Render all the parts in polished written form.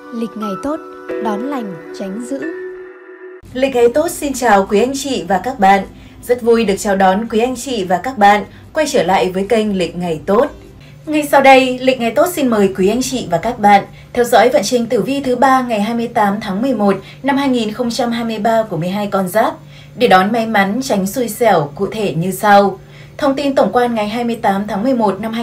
Lịch ngày tốt, đón lành, tránh dữ. Lịch ngày tốt xin chào quý anh chị và các bạn. Rất vui được chào đón quý anh chị và các bạn quay trở lại với kênh Lịch ngày tốt. Ngay sau đây, Lịch ngày tốt xin mời quý anh chị và các bạn theo dõi vận trình tử vi thứ 3 ngày 28 tháng 11 năm 2023 của 12 con giáp để đón may mắn tránh xui xẻo cụ thể như sau. Thông tin tổng quan ngày 28 tháng 11 năm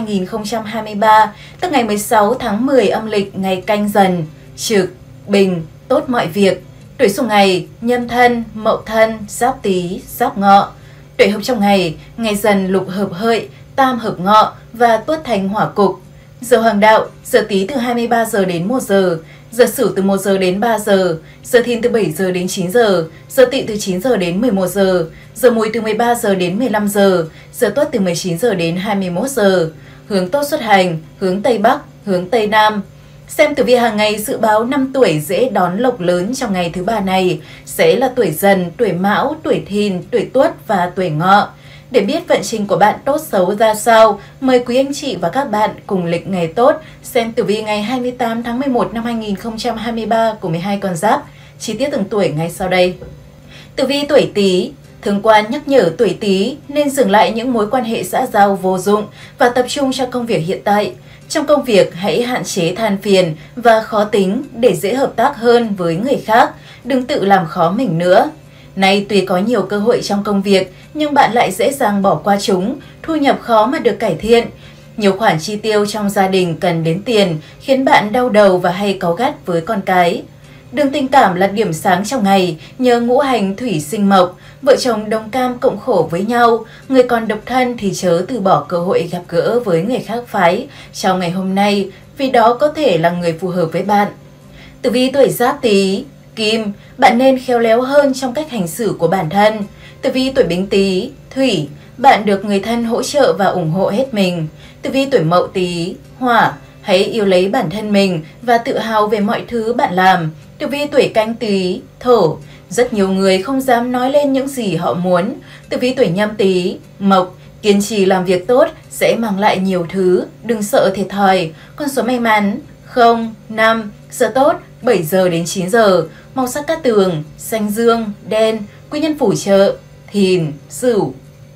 2023, tức ngày 16 tháng 10 âm lịch ngày Canh Dần, Trực, Bình, tốt mọi việc. Tuổi xung ngày Nhâm Thân, Mậu Thân, Giáp Tý, Giáp Ngọ. Tuổi hợp trong ngày Dần Lục hợp Hợi, Tam hợp Ngọ và Tuất thành Hỏa cục. Giờ hoàng đạo giờ Tý từ 23 giờ đến 1 giờ, giờ Sửu từ 1 giờ đến 3 giờ, giờ Thìn từ 7 giờ đến 9 giờ, giờ Tỵ từ 9 giờ đến 11 giờ, giờ Mùi từ 13 giờ đến 15 giờ, giờ Tuất từ 19 giờ đến 21 giờ. Hướng tốt xuất hành hướng Tây Bắc, hướng Tây Nam. Xem tử vi hàng ngày dự báo 5 tuổi dễ đón lộc lớn trong ngày thứ ba này sẽ là tuổi Dần, tuổi Mão, tuổi Thìn, tuổi Tuất và tuổi Ngọ. Để biết vận trình của bạn tốt xấu ra sao, mời quý anh chị và các bạn cùng lịch ngày tốt xem tử vi ngày 28 tháng 11 năm 2023 của 12 con giáp. Chi tiết từng tuổi ngay sau đây. Tử vi tuổi Tý. Thương quan nhắc nhở tuổi Tý nên dừng lại những mối quan hệ xã giao vô dụng và tập trung cho công việc hiện tại. Trong công việc, hãy hạn chế than phiền và khó tính để dễ hợp tác hơn với người khác, đừng tự làm khó mình nữa. Nay tuy có nhiều cơ hội trong công việc, nhưng bạn lại dễ dàng bỏ qua chúng, thu nhập khó mà được cải thiện. Nhiều khoản chi tiêu trong gia đình cần đến tiền, khiến bạn đau đầu và hay cáu gắt với con cái. Đường tình cảm là điểm sáng trong ngày, nhờ ngũ hành thủy sinh mộc, vợ chồng đồng cam cộng khổ với nhau, người còn độc thân thì chớ từ bỏ cơ hội gặp gỡ với người khác phái trong ngày hôm nay, vì đó có thể là người phù hợp với bạn. Tử vi tuổi Giáp Tý. Kim, bạn nên khéo léo hơn trong cách hành xử của bản thân. Tử vi tuổi Bính Tý. Thủy, bạn được người thân hỗ trợ và ủng hộ hết mình. Tử vi tuổi Mậu Tý. Hỏa, hãy yêu lấy bản thân mình và tự hào về mọi thứ bạn làm. Tử vi tuổi Canh Tý. Thổ, rất nhiều người không dám nói lên những gì họ muốn. Tử vi tuổi Nhâm Tý. Mộc, kiên trì làm việc tốt sẽ mang lại nhiều thứ, đừng sợ thiệt thòi. Con số may mắn 0, 5, giờ tốt 7 giờ đến 9 giờ, màu sắc cát tường, xanh dương, đen, quý nhân phù trợ, Thìn, Sửu.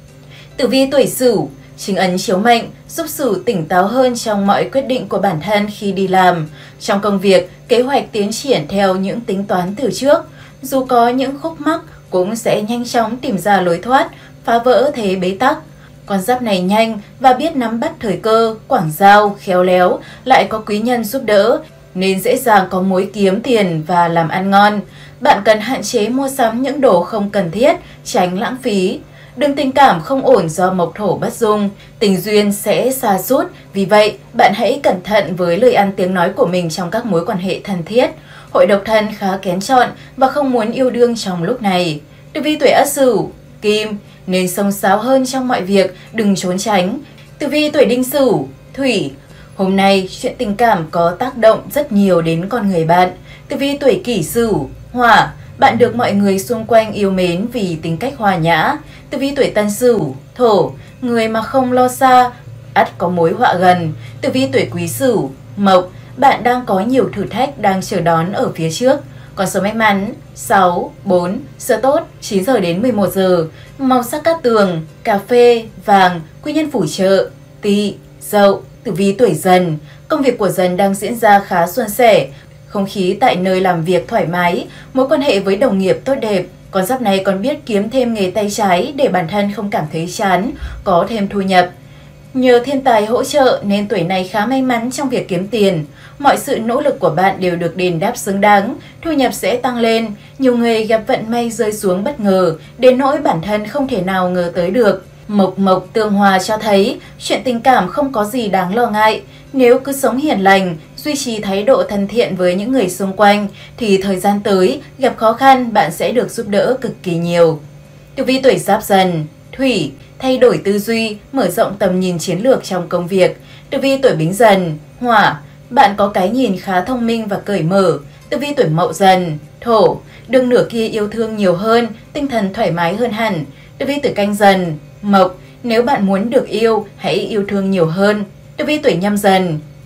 Tử vi tuổi Sửu. Chính ấn chiếu mệnh giúp Sửu tỉnh táo hơn trong mọi quyết định của bản thân khi đi làm. Trong công việc, kế hoạch tiến triển theo những tính toán từ trước. Dù có những khúc mắc, cũng sẽ nhanh chóng tìm ra lối thoát, phá vỡ thế bế tắc. Con giáp này nhanh và biết nắm bắt thời cơ, quảng giao, khéo léo, lại có quý nhân giúp đỡ, nên dễ dàng có mối kiếm tiền và làm ăn ngon. Bạn cần hạn chế mua sắm những đồ không cần thiết, tránh lãng phí. Đường tình cảm không ổn do mộc thổ bất dung, tình duyên sẽ sa sút, vì vậy bạn hãy cẩn thận với lời ăn tiếng nói của mình trong các mối quan hệ thân thiết. Hội độc thân khá kén chọn và không muốn yêu đương trong lúc này. Tử vi tuổi Ất Sửu. Kim, nên xông xáo hơn trong mọi việc, đừng trốn tránh. Tử vi tuổi Đinh Sửu. Thủy, hôm nay chuyện tình cảm có tác động rất nhiều đến con người bạn. Tử vi tuổi Kỷ Sửu. Hỏa, bạn được mọi người xung quanh yêu mến vì tính cách hòa nhã. Tử vi tuổi Tân Sửu. Thổ, người mà không lo xa, ắt có mối họa gần. Tử vi tuổi Quý Sửu. Mộc, bạn đang có nhiều thử thách đang chờ đón ở phía trước. Con số may mắn 6, 4, giờ tốt 9 giờ đến 11 giờ, màu sắc cát tường, cà phê, vàng, quý nhân phù trợ, Tỵ, Dậu. Tử vi tuổi Dần. Công việc của Dần đang diễn ra khá suôn sẻ, không khí tại nơi làm việc thoải mái, mối quan hệ với đồng nghiệp tốt đẹp. Con giáp này còn biết kiếm thêm nghề tay trái để bản thân không cảm thấy chán, có thêm thu nhập. Nhờ thiên tài hỗ trợ nên tuổi này khá may mắn trong việc kiếm tiền. Mọi sự nỗ lực của bạn đều được đền đáp xứng đáng, thu nhập sẽ tăng lên. Nhiều người gặp vận may rơi xuống bất ngờ, đến nỗi bản thân không thể nào ngờ tới được. Mộc mộc tương hòa cho thấy chuyện tình cảm không có gì đáng lo ngại. Nếu cứ sống hiền lành, duy trì thái độ thân thiện với những người xung quanh, thì thời gian tới gặp khó khăn bạn sẽ được giúp đỡ cực kỳ nhiều. Tử vi tuổi Giáp Dần. Thủy, thay đổi tư duy, mở rộng tầm nhìn chiến lược trong công việc. Tử vi tuổi Bính Dần. Hỏa, bạn có cái nhìn khá thông minh và cởi mở. Tử vi tuổi Mậu Dần. Thổ, đường nửa kia yêu thương nhiều hơn, tinh thần thoải mái hơn hẳn. Tử vi tuổi Canh Dần. Mộc, nếu bạn muốn được yêu, hãy yêu thương nhiều hơn. Tử vi tuổi Nhâm Dần.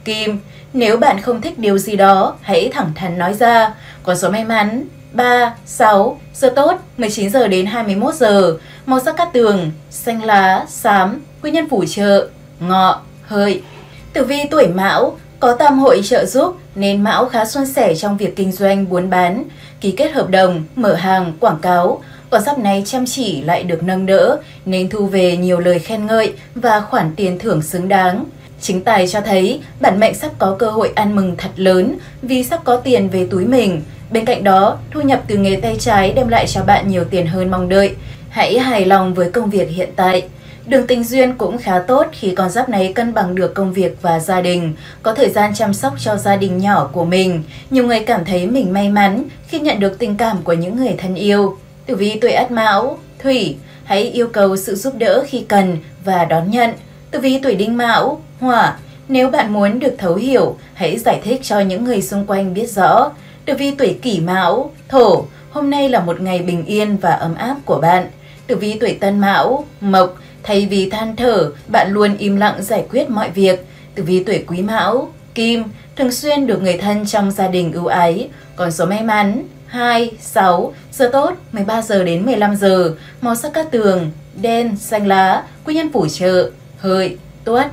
Kim, nếu bạn không thích điều gì đó, hãy thẳng thắn nói ra. Con số may mắn 3, 6, giờ tốt 19 giờ đến 21 giờ, màu sắc cát tường xanh lá, xám, quý nhân phù trợ Ngọ, Hợi. Tử vi tuổi Mão, có tam hội trợ giúp nên Mão khá suôn sẻ trong việc kinh doanh buôn bán, ký kết hợp đồng, mở hàng, quảng cáo. Con giáp này chăm chỉ lại được nâng đỡ nên thu về nhiều lời khen ngợi và khoản tiền thưởng xứng đáng. Chính tài cho thấy bản mệnh sắp có cơ hội ăn mừng thật lớn vì sắp có tiền về túi mình. Bên cạnh đó, thu nhập từ nghề tay trái đem lại cho bạn nhiều tiền hơn mong đợi. Hãy hài lòng với công việc hiện tại. Đường tình duyên cũng khá tốt khi con giáp này cân bằng được công việc và gia đình, có thời gian chăm sóc cho gia đình nhỏ của mình. Nhiều người cảm thấy mình may mắn khi nhận được tình cảm của những người thân yêu. Tử vi tuổi Ất Mão, Thủy, hãy yêu cầu sự giúp đỡ khi cần và đón nhận. Tử vi tuổi Đinh Mão, Hỏa, nếu bạn muốn được thấu hiểu, hãy giải thích cho những người xung quanh biết rõ. Tử vi tuổi Kỷ Mão, Thổ, hôm nay là một ngày bình yên và ấm áp của bạn. Tử vi tuổi Tân Mão, Mộc, thay vì than thở, bạn luôn im lặng giải quyết mọi việc. Tử vi tuổi Quý Mão, Kim, thường xuyên được người thân trong gia đình ưu ái. Con số may mắn 2, 6, giờ tốt 13 giờ đến 15 giờ, màu sắc cát tường đen, xanh lá, quý nhân phù trợ Hợi, Tuất.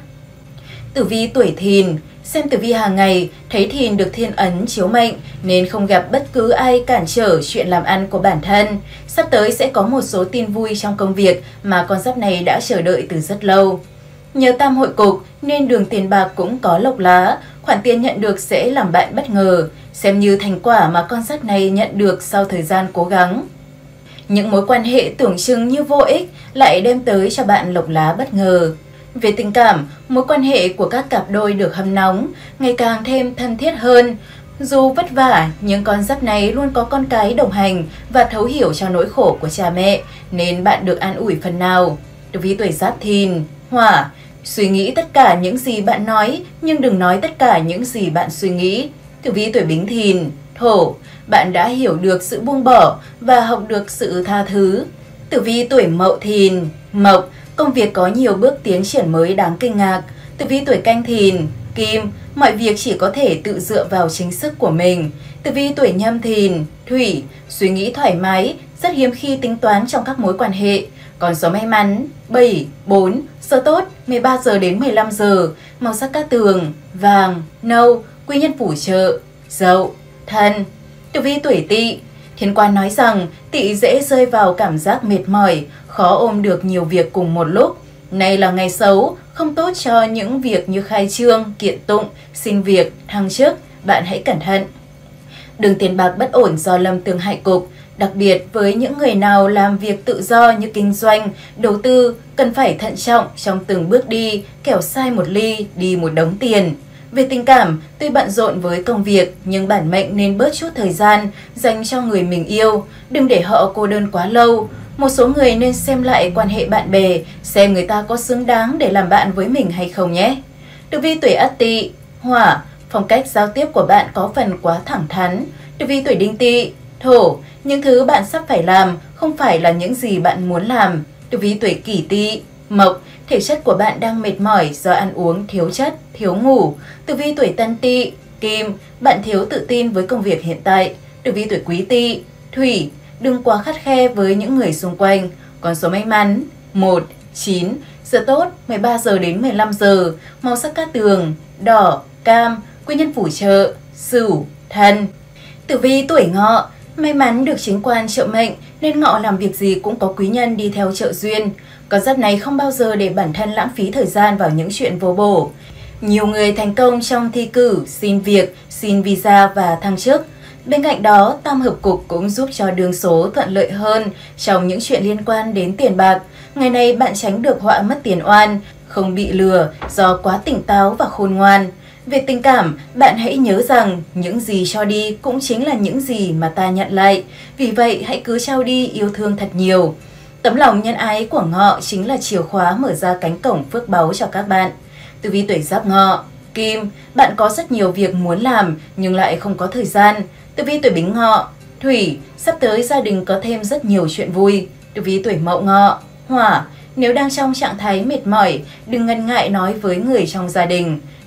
Tử vi tuổi Thìn, xem tử vi hàng ngày thấy Thìn được thiên ấn chiếu mệnh nên không gặp bất cứ ai cản trở chuyện làm ăn của bản thân. Sắp tới sẽ có một số tin vui trong công việc mà con giáp này đã chờ đợi từ rất lâu. Nhờ tam hội cục nên đường tiền bạc cũng có lộc lá, khoản tiền nhận được sẽ làm bạn bất ngờ, xem như thành quả mà con giáp này nhận được sau thời gian cố gắng. Những mối quan hệ tưởng chừng như vô ích lại đem tới cho bạn lộc lá bất ngờ. Về tình cảm, mối quan hệ của các cặp đôi được hâm nóng, ngày càng thêm thân thiết hơn. Dù vất vả, nhưng con giáp này luôn có con cái đồng hành và thấu hiểu cho nỗi khổ của cha mẹ, nên bạn được an ủi phần nào. Tử vi tuổi Giáp Thìn, Hỏa, suy nghĩ tất cả những gì bạn nói, nhưng đừng nói tất cả những gì bạn suy nghĩ. Tử vi tuổi Bính Thìn, Thổ, bạn đã hiểu được sự buông bỏ và học được sự tha thứ. Tử vi tuổi Mậu Thìn, Mộc, công việc có nhiều bước tiến triển mới đáng kinh ngạc. Tử vi tuổi Canh Thìn, Kim, mọi việc chỉ có thể tự dựa vào chính sức của mình. Tử vi tuổi Nhâm Thìn, Thủy, suy nghĩ thoải mái, rất hiếm khi tính toán trong các mối quan hệ. Con số may mắn 7, 4, giờ tốt 13 giờ đến 15 giờ, màu sắc cát tường vàng, nâu, quý nhân phù trợ Dậu, Thân. Tử vi tuổi Tỵ, thiên quan nói rằng Tỵ dễ rơi vào cảm giác mệt mỏi, khó ôm được nhiều việc cùng một lúc. Nay là ngày xấu, không tốt cho những việc như khai trương, kiện tụng, xin việc, thăng chức, bạn hãy cẩn thận. Đường tiền bạc bất ổn do lâm tương hại cục, đặc biệt với những người nào làm việc tự do như kinh doanh, đầu tư, cần phải thận trọng trong từng bước đi, kẻo sai một ly, đi một đống tiền. Về tình cảm, tuy bận rộn với công việc nhưng bản mệnh nên bớt chút thời gian dành cho người mình yêu, đừng để họ cô đơn quá lâu. Một số người nên xem lại quan hệ bạn bè, xem người ta có xứng đáng để làm bạn với mình hay không nhé. Tử vi tuổi Ất Tỵ, Hỏa, phong cách giao tiếp của bạn có phần quá thẳng thắn. Tử vi tuổi Đinh Tỵ, Thổ, những thứ bạn sắp phải làm không phải là những gì bạn muốn làm. Tử vi tuổi Kỷ Tỵ, Mộc, thể chất của bạn đang mệt mỏi do ăn uống thiếu chất, thiếu ngủ. Tử vi tuổi Tân Tỵ, Kim, bạn thiếu tự tin với công việc hiện tại. Tử vi tuổi Quý Tỵ, Thủy, đừng quá khắt khe với những người xung quanh. Con số may mắn 1, 9, giờ tốt 13 giờ đến 15 giờ, màu sắc cát tường đỏ, cam, quý nhân phù trợ Sửu, Thân. Tử vi tuổi Ngọ, may mắn được chính quan trợ mệnh nên Ngọ làm việc gì cũng có quý nhân đi theo trợ duyên. Con giáp này không bao giờ để bản thân lãng phí thời gian vào những chuyện vô bổ. Nhiều người thành công trong thi cử, xin việc, xin visa và thăng chức. Bên cạnh đó, tam hợp cục cũng giúp cho đường số thuận lợi hơn trong những chuyện liên quan đến tiền bạc. Ngày này bạn tránh được họa mất tiền oan, không bị lừa do quá tỉnh táo và khôn ngoan. Về tình cảm, bạn hãy nhớ rằng những gì cho đi cũng chính là những gì mà ta nhận lại. Vì vậy, hãy cứ trao đi yêu thương thật nhiều. Tấm lòng nhân ái của Ngọ chính là chìa khóa mở ra cánh cổng phước báu cho các bạn. Tử vi tuổi Giáp Ngọ, Kim, bạn có rất nhiều việc muốn làm nhưng lại không có thời gian. Tử vi tuổi Bính Ngọ, Thủy, sắp tới gia đình có thêm rất nhiều chuyện vui. Tử vi tuổi Mậu Ngọ, Hỏa, nếu đang trong trạng thái mệt mỏi, đừng ngần ngại nói với người trong gia đình.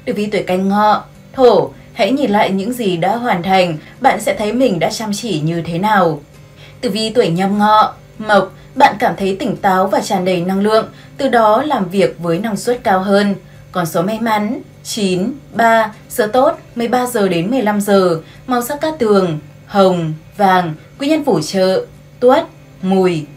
Tử vi tuổi Canh Ngọ, Thổ, hãy nhìn lại những gì đã hoàn thành, bạn sẽ thấy mình đã chăm chỉ như thế nào. Tử vi tuổi Nhâm Ngọ, Mộc, bạn cảm thấy tỉnh táo và tràn đầy năng lượng, từ đó làm việc với năng suất cao hơn. Con số may mắn 9, 3, giờ tốt 13 giờ đến 15 giờ, màu sắc cát tường, hồng, vàng, quý nhân phù trợ, Tuất, Mùi.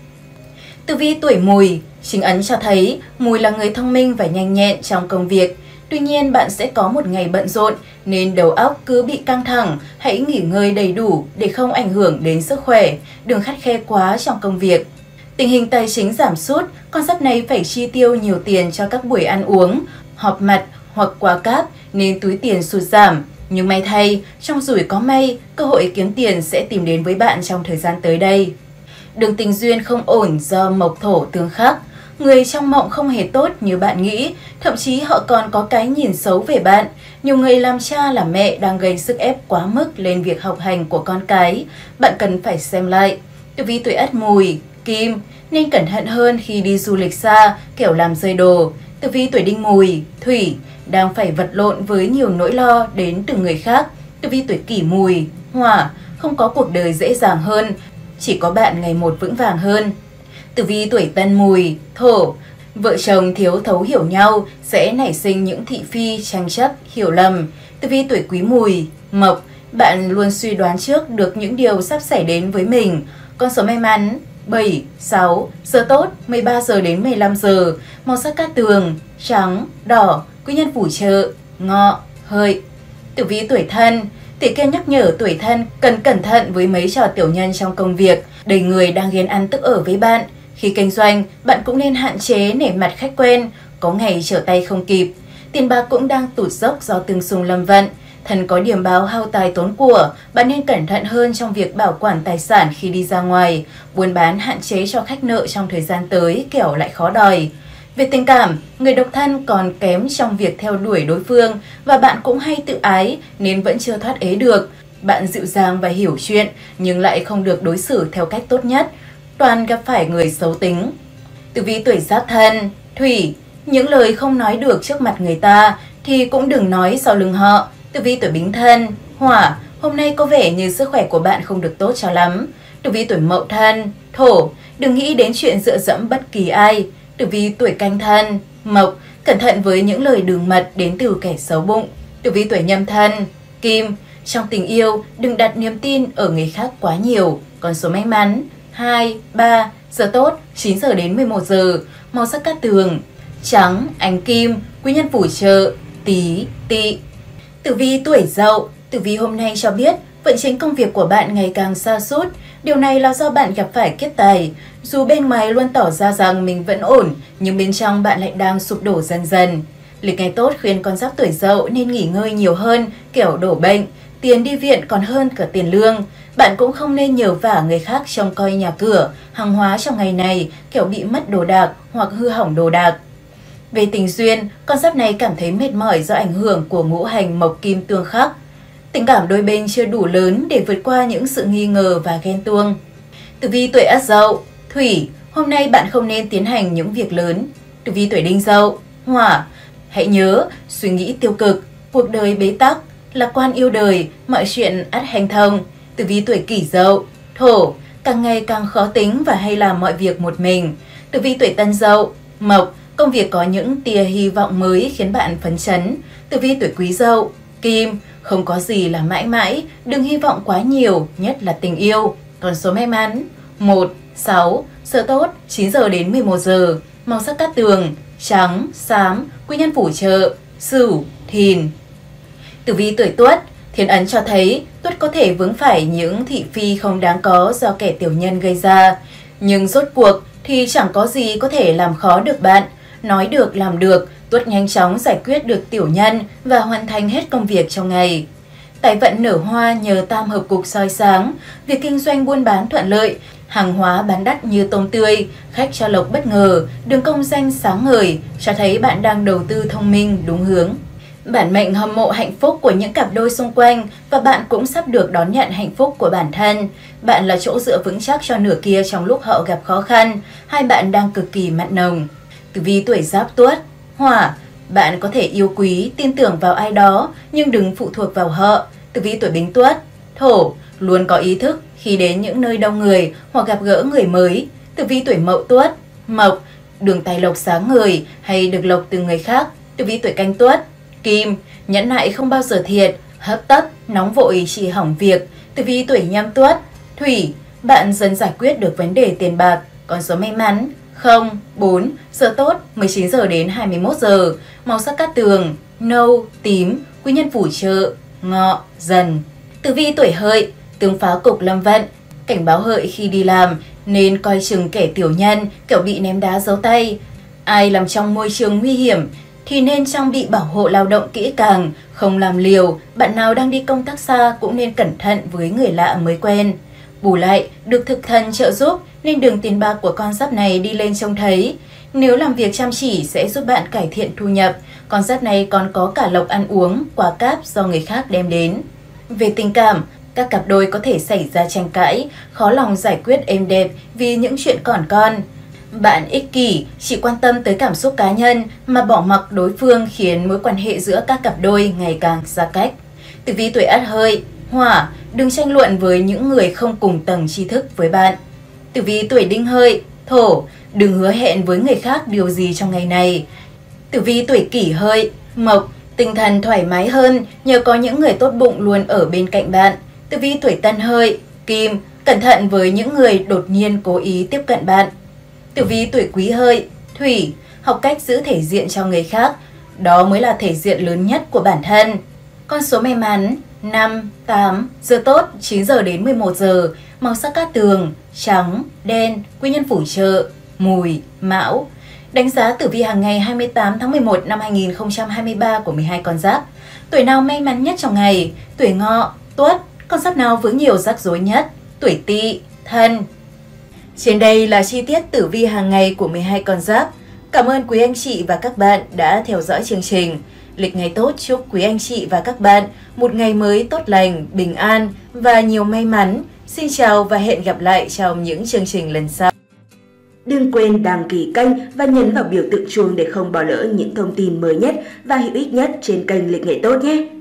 Tử vi tuổi Mùi, chính ấn cho thấy Mùi là người thông minh và nhanh nhẹn trong công việc. Tuy nhiên bạn sẽ có một ngày bận rộn nên đầu óc cứ bị căng thẳng, hãy nghỉ ngơi đầy đủ để không ảnh hưởng đến sức khỏe, đừng khắt khe quá trong công việc. Tình hình tài chính giảm sút, con giáp này phải chi tiêu nhiều tiền cho các buổi ăn uống, họp mặt hoặc quà cáp nên túi tiền sụt giảm. Nhưng may thay, trong rủi có may, cơ hội kiếm tiền sẽ tìm đến với bạn trong thời gian tới đây. Đường tình duyên không ổn do mộc thổ tương khắc. Người trong mộng không hề tốt như bạn nghĩ, thậm chí họ còn có cái nhìn xấu về bạn. Nhiều người làm cha làm mẹ đang gây sức ép quá mức lên việc học hành của con cái. Bạn cần phải xem lại. Tử vi tuổi Ất Mùi, Kim, nên cẩn thận hơn khi đi du lịch xa, kẻo làm rơi đồ. Tử vi tuổi Đinh Mùi, Thủy, đang phải vật lộn với nhiều nỗi lo đến từ người khác. Tử vi tuổi Kỷ Mùi, Hỏa, không có cuộc đời dễ dàng hơn, chỉ có bạn ngày một vững vàng hơn. Tử vi tuổi Tân Mùi, Thổ, vợ chồng thiếu thấu hiểu nhau sẽ nảy sinh những thị phi, tranh chấp, hiểu lầm. Tử vi tuổi Quý Mùi, Mộc, bạn luôn suy đoán trước được những điều sắp xảy đến với mình. Con số may mắn 7, 6, giờ tốt 13 giờ đến 15 giờ, màu sắc cát tường, trắng, đỏ, quý nhân phù trợ, Ngọ, Hợi. Tử vi tuổi Thân, tỷ kiên nhắc nhở tuổi Thân cần cẩn thận với mấy trò tiểu nhân trong công việc, đầy người đang ghen ăn tức ở với bạn. Khi kinh doanh, bạn cũng nên hạn chế nể mặt khách quen, có ngày trở tay không kịp. Tiền bạc cũng đang tụt dốc do tương xung lâm vận. Thần có điểm báo hao tài tốn của, bạn nên cẩn thận hơn trong việc bảo quản tài sản khi đi ra ngoài. Buôn bán hạn chế cho khách nợ trong thời gian tới, kẻo lại khó đòi. Về tình cảm, người độc thân còn kém trong việc theo đuổi đối phương và bạn cũng hay tự ái nên vẫn chưa thoát ế được. Bạn dịu dàng và hiểu chuyện nhưng lại không được đối xử theo cách tốt nhất. Toàn gặp phải người xấu tính. Tử vi tuổi Giáp Thân, Thủy, những lời không nói được trước mặt người ta thì cũng đừng nói sau lưng họ. Tử vi tuổi Bính Thân, Hỏa, hôm nay có vẻ như sức khỏe của bạn không được tốt cho lắm. Tử vi tuổi Mậu Thân, Thổ, đừng nghĩ đến chuyện dựa dẫm bất kỳ ai. Tử vi tuổi Canh Thân, Mộc, cẩn thận với những lời đường mật đến từ kẻ xấu bụng. Tử vi tuổi Nhâm Thân, Kim, trong tình yêu đừng đặt niềm tin ở người khác quá nhiều. Con số may mắn 2, 3, giờ tốt 9 giờ đến 11 giờ, màu sắc cát tường, trắng, ánh kim, quý nhân phù trợ, Tý, Tỵ. Tử vi tuổi Dậu, tử vi hôm nay cho biết vận trình công việc của bạn ngày càng sa sút. Điều này là do bạn gặp phải kiếp tài. Dù bên ngoài luôn tỏ ra rằng mình vẫn ổn, nhưng bên trong bạn lại đang sụp đổ dần dần. Lịch ngày tốt khuyên con giáp tuổi Dậu nên nghỉ ngơi nhiều hơn, kẻo đổ bệnh. Tiền đi viện còn hơn cả tiền lương. Bạn cũng không nên nhờ vả người khác trông coi nhà cửa, hàng hóa trong ngày này, kẻo bị mất đồ đạc hoặc hư hỏng đồ đạc. Về tình duyên, con giáp này cảm thấy mệt mỏi do ảnh hưởng của ngũ hành mộc kim tương khắc. Tình cảm đôi bên chưa đủ lớn để vượt qua những sự nghi ngờ và ghen tuông. Tử vi tuổi Ất Dậu, Thủy, hôm nay bạn không nên tiến hành những việc lớn. Tử vi tuổi Đinh Dậu, Hỏa, hãy nhớ suy nghĩ tiêu cực, cuộc đời bế tắc, lạc quan yêu đời, mọi chuyện ắt hanh thông. Tử vi tuổi Kỷ Dậu, Thổ, càng ngày càng khó tính và hay làm mọi việc một mình. Tử vi tuổi Tân Dậu, Mộc, công việc có những tia hy vọng mới khiến bạn phấn chấn. Tử vi tuổi Quý Dậu, Kim, không có gì là mãi mãi, đừng hy vọng quá nhiều, nhất là tình yêu. Con số may mắn 1, 6, giờ tốt 9 giờ đến 11 giờ, màu sắc cát tường, trắng, xám, quý nhân phù trợ, Sửu, Thìn. Tử vi tuổi Tuất, thiên ấn cho thấy Tuất có thể vướng phải những thị phi không đáng có do kẻ tiểu nhân gây ra. Nhưng rốt cuộc thì chẳng có gì có thể làm khó được bạn. Nói được làm được, Tuất nhanh chóng giải quyết được tiểu nhân và hoàn thành hết công việc trong ngày. Tài vận nở hoa nhờ tam hợp cục soi sáng, việc kinh doanh buôn bán thuận lợi, hàng hóa bán đắt như tôm tươi, khách cho lộc bất ngờ, đường công danh sáng ngời, cho thấy bạn đang đầu tư thông minh đúng hướng. Bản mệnh hâm mộ hạnh phúc của những cặp đôi xung quanh và bạn cũng sắp được đón nhận hạnh phúc của bản thân. Bạn là chỗ dựa vững chắc cho nửa kia trong lúc họ gặp khó khăn, hai bạn đang cực kỳ mặn nồng. Tử vi tuổi Giáp Tuất, Hỏa, Bạn có thể yêu quý, tin tưởng vào ai đó nhưng đừng phụ thuộc vào họ. Tử vi tuổi Bính Tuất. Thổ, luôn có ý thức khi đến những nơi đông người hoặc gặp gỡ người mới. Tử vi tuổi Mậu Tuất. Mộc, đường tài lộc sáng ngời hay được lộc từ người khác. Tử vi tuổi Canh Tuất. Kim, nhẫn nại không bao giờ thiệt, hấp tấp, nóng vội chỉ hỏng việc. Tử vi tuổi Nhâm Tuất. Thủy, bạn dần giải quyết được vấn đề tiền bạc. Con số may mắn 0, 4, giờ tốt 19 giờ đến 21 giờ. Màu sắc cát tường nâu, tím. Quý nhân phù trợ Ngọ, Dần. Tử vi tuổi Hợi. Tương phá cục lâm vận, cảnh báo Hợi khi đi làm nên coi chừng kẻ tiểu nhân, kẻo bị ném đá giấu tay. Ai làm trong môi trường nguy hiểm thì nên trang bị bảo hộ lao động kỹ càng, không làm liều. Bạn nào đang đi công tác xa cũng nên cẩn thận với người lạ mới quen. Bù lại, được thực thần trợ giúp nên đường tiền bạc của con giáp này đi lên trông thấy. Nếu làm việc chăm chỉ sẽ giúp bạn cải thiện thu nhập. Con giáp này còn có cả lộc ăn uống, quà cáp do người khác đem đến. Về tình cảm, các cặp đôi có thể xảy ra tranh cãi, khó lòng giải quyết êm đẹp vì những chuyện còn con. Bạn ích kỷ, chỉ quan tâm tới cảm xúc cá nhân mà bỏ mặc đối phương khiến mối quan hệ giữa các cặp đôi ngày càng xa cách. Tử vi tuổi Ất Hợi. Hỏa, đừng tranh luận với những người không cùng tầng tri thức với bạn. Tử vi tuổi Đinh Hợi. Thổ, đừng hứa hẹn với người khác điều gì trong ngày này. Tử vi tuổi Kỷ Hợi. Mộc, tinh thần thoải mái hơn nhờ có những người tốt bụng luôn ở bên cạnh bạn. Tử vi tuổi Tân Hợi. Kim, cẩn thận với những người đột nhiên cố ý tiếp cận bạn. Tử vi tuổi Quý Hợi. Thủy, học cách giữ thể diện cho người khác, đó mới là thể diện lớn nhất của bản thân. Con số may mắn 5, 8, giờ tốt 9 giờ đến 11 giờ. Màu sắc cát tường trắng, đen. Quý nhân phù trợ Mùi, Mão. Đánh giá tử vi hàng ngày 28 tháng 11 năm 2023 của 12 con giáp. Tuổi nào may mắn nhất trong ngày? Tuổi Ngọ, Tuất. Con giáp nào vướng nhiều rắc rối nhất? Tuổi Tỵ, Thân. Trên đây là chi tiết tử vi hàng ngày của 12 con giáp. Cảm ơn quý anh chị và các bạn đã theo dõi chương trình. Lịch ngày tốt chúc quý anh chị và các bạn một ngày mới tốt lành, bình an và nhiều may mắn. Xin chào và hẹn gặp lại trong những chương trình lần sau. Đừng quên đăng ký kênh và nhấn vào biểu tượng chuông để không bỏ lỡ những thông tin mới nhất và hữu ích nhất trên kênh Lịch Ngày Tốt nhé!